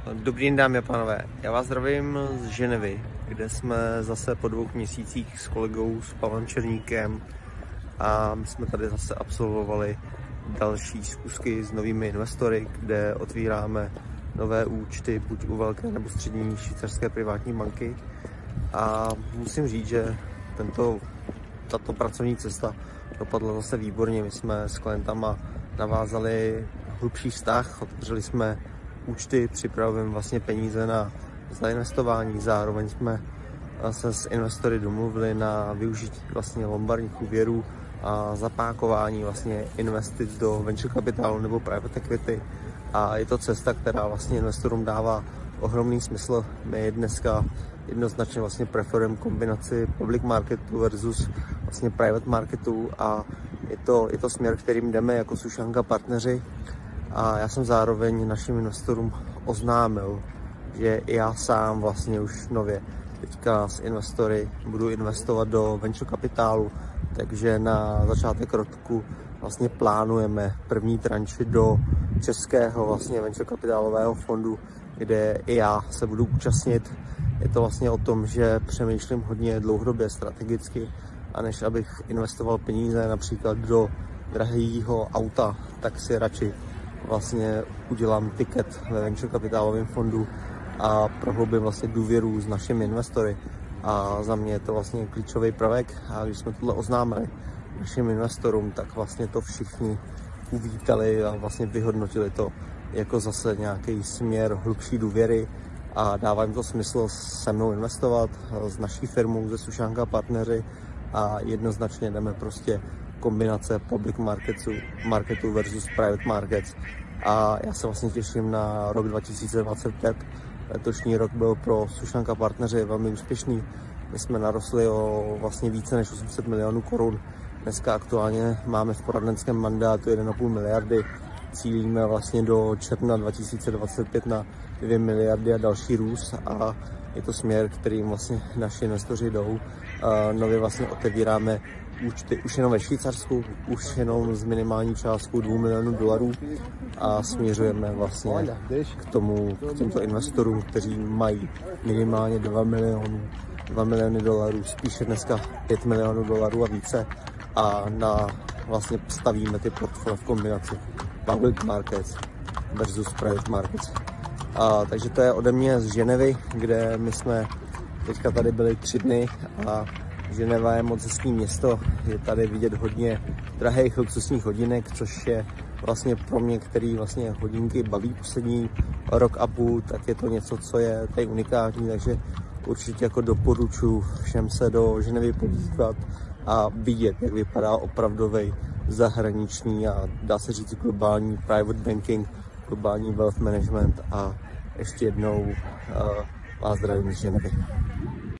Dobrý den, dámy a pánové, já vás zdravím z Ženevy, kde jsme zase po 2 měsících s kolegou, s Pavlem Černíkem, a my jsme tady zase absolvovali další schůzky s novými investory, kde otvíráme nové účty buď u velké nebo střední švýcarské privátní banky. A musím říct, že tato pracovní cesta dopadla zase výborně. My jsme s klientama navázali hlubší vztah, otevřeli jsme účty, připravujeme vlastně peníze na zainvestování, zároveň jsme se s investory domluvili na využití vlastně lombardních úvěrů a zapákování vlastně investic do venture kapitálu nebo private equity. A je to cesta, která vlastně investorům dává ohromný smysl. My dneska jednoznačně vlastně preferujeme kombinaci public marketu versus vlastně private marketu a je to směr, kterým jdeme jako Sušanka partneři. A já jsem zároveň našim investorům oznámil, že i já sám vlastně už nově teďka s investory budu investovat do venture kapitálu, takže na začátek roku vlastně plánujeme první tranči do českého vlastně venture kapitálového fondu, kde i já se budu účastnit. Je to vlastně o tom, že přemýšlím hodně dlouhodobě strategicky, a než abych investoval peníze například do drahého auta, tak si radši vlastně udělám tiket ve venture kapitálovém fondu a prohloubím vlastně důvěru s našimi investory. A za mě je to vlastně klíčový prvek, a když jsme tohle oznámili našim investorům, tak vlastně to všichni uvítali a vlastně vyhodnotili to jako zase nějaký směr hlubší důvěry a dává jim to smysl se mnou investovat, s naší firmou, ze Sušanka partneři, a jednoznačně jdeme prostě kombinace public marketu versus private markets. A já se vlastně těším na rok 2025. Letošní rok byl pro Sušanka partneři velmi úspěšný. My jsme narostli o vlastně více než 800 milionů korun. Dneska aktuálně máme v poradenském mandátu 1,5 miliardy. Cílíme vlastně do června 2025 na 2 miliardy a další růst, a je to směr, kterým vlastně naši investoři jdou. Nově vlastně otevíráme účty už jenom ve Švýcarsku, už jenom s minimální částkou 2 milionů dolarů, a směřujeme vlastně k těmto investorům, kteří mají minimálně 2 miliony dolarů, spíše dneska 5 milionů dolarů a více, a vlastně stavíme ty portfolia v kombinaci public markets versus private markets. Takže to je ode mě z Ženevy, kde my jsme teďka tady byli 3 dny, a Ženeva je moc hezký město, je tady vidět hodně drahých luxusních hodinek, což je vlastně pro mě, který vlastně hodinky baví poslední rok a půl, tak je to něco, co je tady unikátní, takže určitě jako doporučuji všem se do Ženevy podívat a vidět, jak vypadá opravdový zahraniční a dá se říct globální private banking, globální wealth management. A ještě jednou vás zdravím z Ženevy.